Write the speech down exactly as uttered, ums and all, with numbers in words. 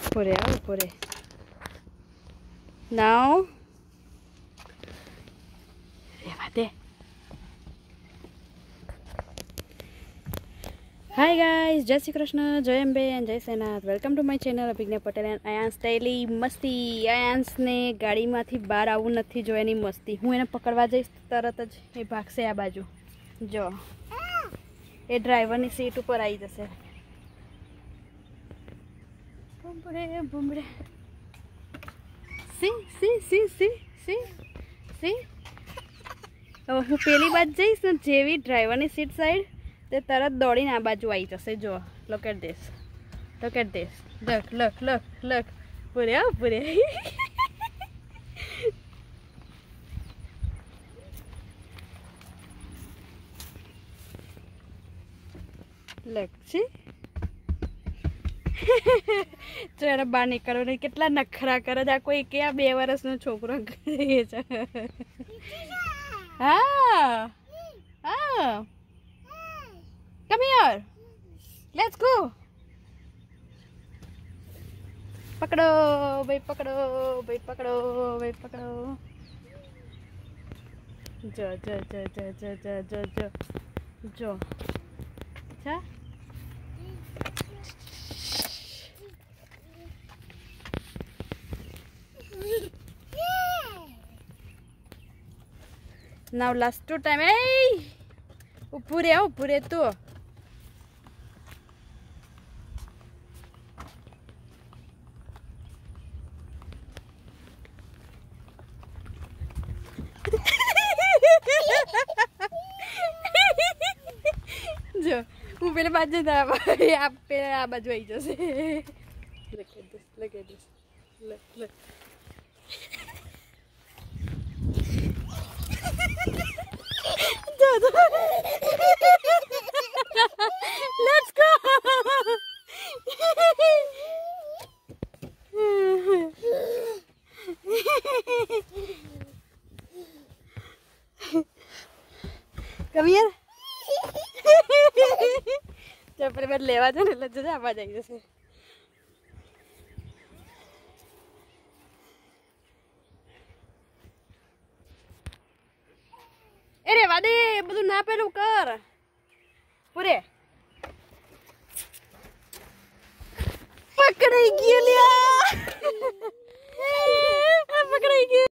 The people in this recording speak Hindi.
ઉપરે આ ઉપરે નાવ રેવા દે. हाय गाइस, जय श्री कृष्ण, जय अंबे एंड जय सेनाथ. Welcome to my channel Abhigya Patel and Ayansh daily masti. Ayansh ने गाड़ी में बहार आवू नहीं जो एनी मस्ती. हूँ एने पकड़वा जईश तरत ज ए भागशे आ बाजू. जो ए ड्राइवर नी सीट पर आई जशे. बुमबड़े बुमबड़े सी सी सी सी सी सी. हूँ पेली बाजू जईश ने जेवी ड्राइवर नी सीट साइड ते तरत दौड़ी आ बाजू आई जशे. जो look at this, look at this, look look look look. पूरे आओ पूरे. Look see. जो एने बार निकळो नहीं केटला नखरा करे. आ कोई के आ बे वर्षनो छोकरो करे छे. हाँ हाँ. Come here. Let's go. पकड़ो भाई, पकड़ो भाई, पकड़ो भाई, पकड़ो. जो जो जो जो जो जो जो जो जो. अच्छा. Now last two time. Hey. ऊपरे आओ, ऊपरे तो. जो हूँ पे बाजू था आप पे आ बाजू आई जैसे. Look at this, look at this, look look. Let's go. Come here. जब पर मैं लेवा जाने लग जा आवाज आई जैसे. अरे वादे બધું ના પેલું કર પૂરે. પકડાઈ ગયો લ્યા. પકડાઈ ગયો.